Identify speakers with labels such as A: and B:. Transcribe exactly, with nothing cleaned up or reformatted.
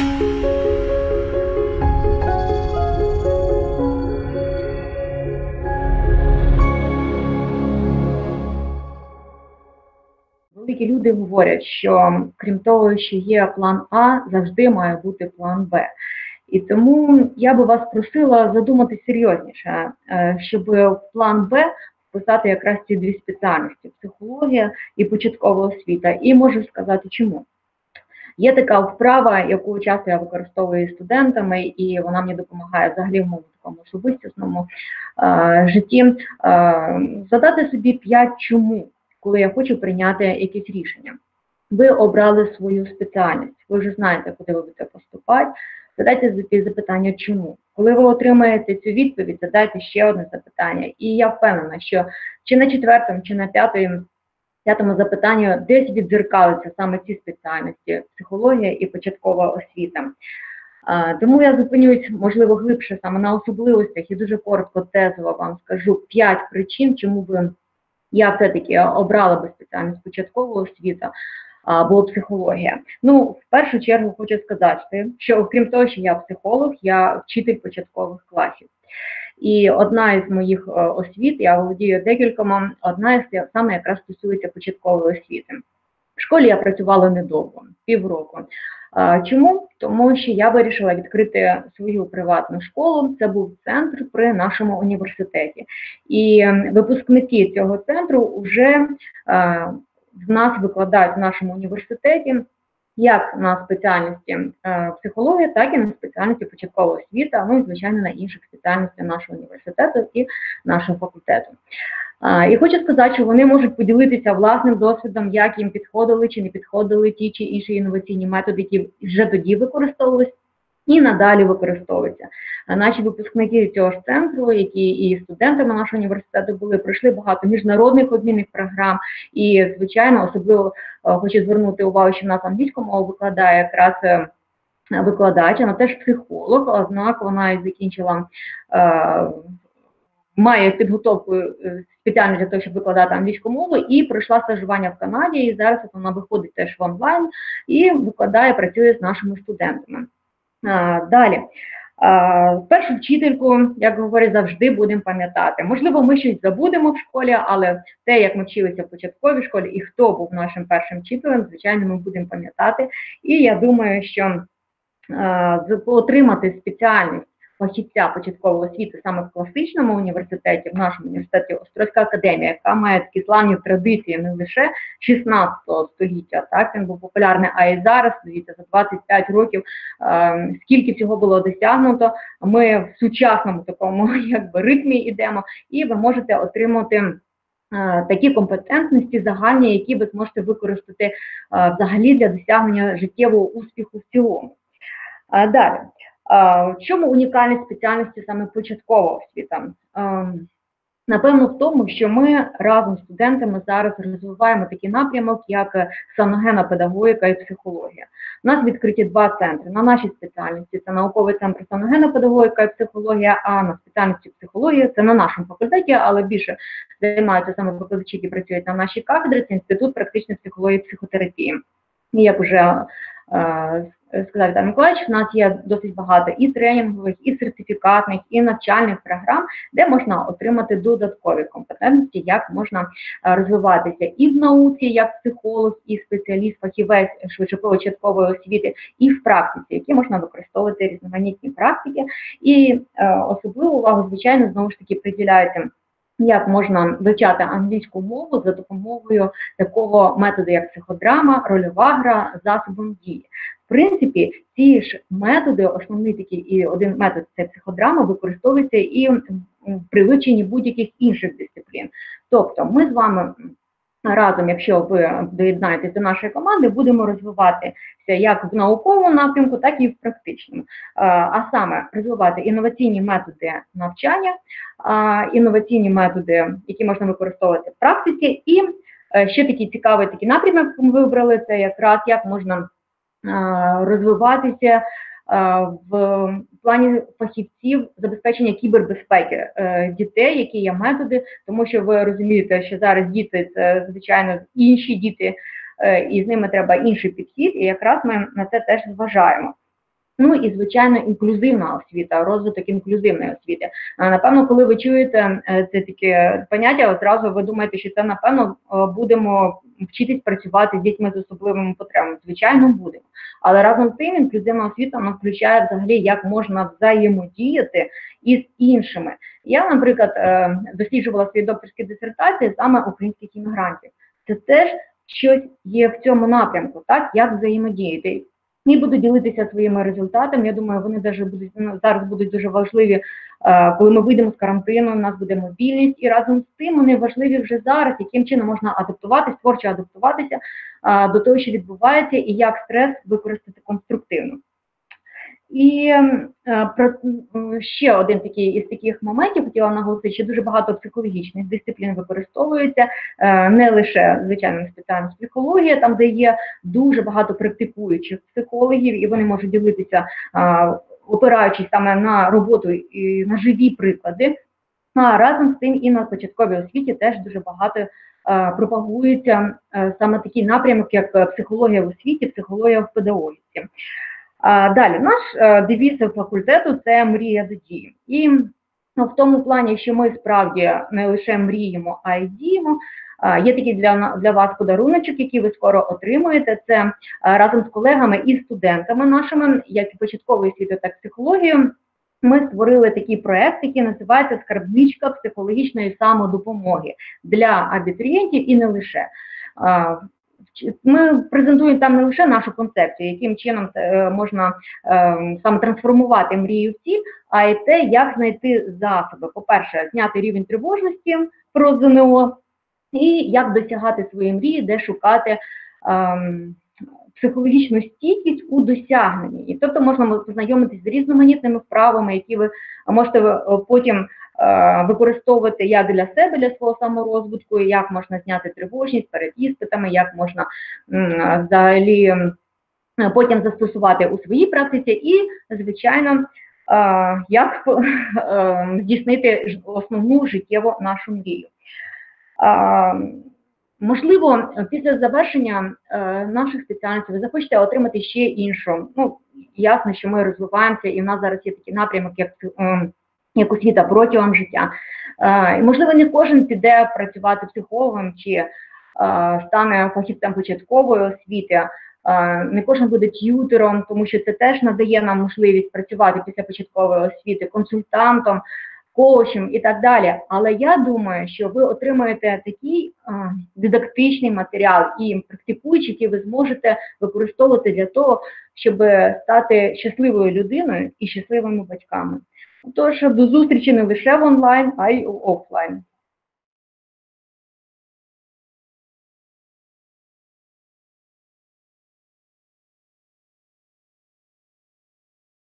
A: Великі люди говорять, що крім того, що є план А, завжди має бути план Б. І тому я би вас просила задумати серйозніше, щоб в план Б вписати якраз ці дві спеціальності – психологія і початкова освіта. І можу сказати, чому. Є така вправа, яку часто я використовую з студентами, і вона мені допомагає взагалі в моєму такому особистісному е, житті. Е, задати собі п'ять чому, коли я хочу прийняти якесь рішення. Ви обрали свою спеціальність, ви вже знаєте, куди ви будете поступати. Задайте собі запитання чому. Коли ви отримаєте цю відповідь, задайте ще одне запитання. І я впевнена, що чи на четвертому, чи на п'ятому, п'ятому запитанні десь віддзеркалиться саме ці спеціальності – психологія і початкова освіта. А, тому я зупинюсь, можливо, глибше саме на особливостях і дуже коротко тезово вам скажу п'ять причин, чому би я все-таки обрала би спеціальність початкова освіта або психологія. Ну, в першу чергу хочу сказати, що окрім того, що я психолог, я вчитель початкових класів. І одна із моїх освіт, я володію декількома, одна із саме якраз стосується початкової освіти. В школі я працювала недовго, півроку. Чому? Тому що я вирішила відкрити свою приватну школу, це був центр при нашому університеті. І випускники цього центру вже в нас викладають в нашому університеті як на спеціальності е, психології, так і на спеціальності початкова освіта, ну і, звичайно, на інших спеціальностях нашого університету і нашого факультету. Е, і хочу сказати, що вони можуть поділитися власним досвідом, як їм підходили чи не підходили ті чи інші інноваційні методи, які вже тоді використовувалися і надалі використовуються. Наші випускники цього ж центру, які і студентами нашого університету були, пройшли багато міжнародних обмінних програм. І, звичайно, особливо хочу звернути увагу, що в нас англійську мову викладає якраз викладач, вона теж психолог, однак вона і закінчила, е, має підготовку спеціально для того, щоб викладати англійську мову, і пройшла стажування в Канаді, і зараз вона виходить теж в онлайн і викладає, працює з нашими студентами. Далі. Першу вчительку, як говорять, завжди будемо пам'ятати. Можливо, ми щось забудемо в школі, але те, як ми вчилися в початковій школі і хто був нашим першим вчителем, звичайно, ми будемо пам'ятати. І я думаю, що отримати спеціальність фахівця початкової освіти саме в класичному університеті, в нашому університеті Острозька академія, яка має такі славні традиції не лише шістнадцятого століття, так, він був популярний, а і зараз, дивіться, за двадцять п'ять років, е, скільки всього було досягнуто, ми в сучасному такому, якби, ритмі йдемо, і ви можете отримати е, такі компетентності загальні, які ви зможете використати е, взагалі для досягнення життєвого успіху в цілому. Е, далі. В чому унікальність спеціальності саме початкова освіта? Напевно, в тому, що ми разом з студентами зараз розвиваємо такий напрямок, як саногенна педагогіка і психологія. У нас відкриті два центри. На нашій спеціальності це науковий центр саногенна педагогіка і психологія, а на спеціальності психологія це на нашому факультеті, але більше займаються саме викладачі, які працюють на нашій кафедрі, це Інститут практичної психології і психотерапії. І як вже сказав Віталій Миколаївич, в нас є досить багато і тренінгових, і сертифікатних, і навчальних програм, де можна отримати додаткові компетентності, як можна розвиватися і в науці, як психолог, і спеціаліст, фахівець швидше початкової освіти, і в практиці, які можна використовувати різноманітні практики. І е, особливу увагу, звичайно, знову ж таки приділяється, як можна вивчати англійську мову за допомогою такого методу, як психодрама, рольова гра, засобом дії. В принципі, ці ж методи, основний такий і один метод – це психодрама, використовується і при вивченні будь-яких інших дисциплін. Тобто ми з вами разом, якщо ви доєднаєтесь до нашої команди, будемо розвиватися як в науковому напрямку, так і в практичному. А саме розвивати інноваційні методи навчання, інноваційні методи, які можна використовувати в практиці. І ще такий цікавий такий напрямок ми вибрали, це якраз як можна розвиватися в плані фахівців забезпечення кібербезпеки дітей, які є методи, тому що ви розумієте, що зараз діти – це, звичайно, інші діти, і з ними треба інший підхід, і якраз ми на це теж зважаємо. Ну і, звичайно, інклюзивна освіта, розвиток інклюзивної освіти. Напевно, коли ви чуєте це таке поняття, одразу ви думаєте, що це, напевно, будемо вчитись працювати з дітьми з особливими потребами. Звичайно, будемо. Але разом з тим інклюзивна освіта вона включає взагалі, як можна взаємодіяти із іншими. Я, наприклад, досліджувала свої докторські дисертації саме українських іммігрантів. Це теж щось є в цьому напрямку, так, як взаємодіяти. І буду ділитися своїми результатами. Я думаю, вони даже будуть, ну, зараз будуть дуже важливі, коли ми вийдемо з карантину, у нас буде мобільність, і разом з тим вони важливі вже зараз, яким чином можна адаптуватися, творчо адаптуватися до того, що відбувається, і як стрес використати конструктивно. І про ще один такий із таких моментів хотіла наголосити, що дуже багато психологічних дисциплін використовується, не лише, звичайно, спеціальна психологія, там, де є дуже багато практикуючих психологів, і вони можуть ділитися, опираючись саме на роботу і на живі приклади. А разом з тим і на початковій освіті теж дуже багато пропагується саме такий напрямок, як психологія в освіті, психологія в педагогіці. Далі, наш девіз факультету – це «Мрія до дії». І ну, в тому плані, що ми справді не лише мріємо, а й діємо. Є такий для, для вас подаруночок, який ви скоро отримуєте. Це разом з колегами і студентами нашими, як і початкової освіти, так і психології, ми створили такий проєкт, який називається «Скарбничка психологічної самодопомоги» для абітурієнтів і не лише. Ми презентуємо там не лише нашу концепцію, яким чином можна е, саме трансформувати мрію в ціль, а й те, як знайти засоби. По-перше, зняти рівень тривожності про ЗНО, і як досягати своєї мрії, де шукати е, психологічну стійкість у досягненні. І тобто можна познайомитися з різноманітними вправами, які ви можете потім використовувати як для себе, для свого саморозвитку, як можна зняти тривожність перед іспитами, як можна взагалі потім застосувати у своїй практиці і, звичайно, як здійснити основну життєву нашу мрію. Можливо, після завершення наших спеціальностей ви захочете отримати ще іншу. Ну, ясно, що ми розвиваємося, і в нас зараз є такий напрямок, як як освіта протягом життя. Е, можливо, не кожен піде працювати психологом чи е, стане фахівцем початкової освіти, е, не кожен буде т'ютером, тому що це теж надає нам можливість працювати після початкової освіти, консультантом, коучем і так далі. Але я думаю, що ви отримаєте такий е, дидактичний матеріал і практикуючий, який ви зможете використовувати для того, щоб стати щасливою людиною і щасливими батьками. Тож, до зустрічі не лише в онлайн, а й офлайн.